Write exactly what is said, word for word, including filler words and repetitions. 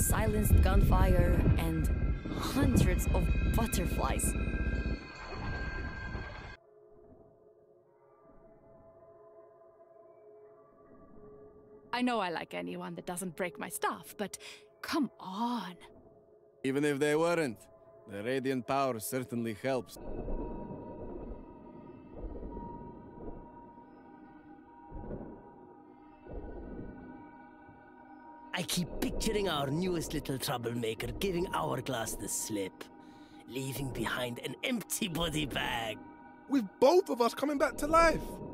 silenced gunfire, and hundreds of butterflies. I know I like anyone that doesn't break my stuff, but come on. Even if they weren't, the radiant power certainly helps. I keep picturing our newest little troublemaker giving Hourglass the slip, leaving behind an empty body bag. With both of us coming back to life.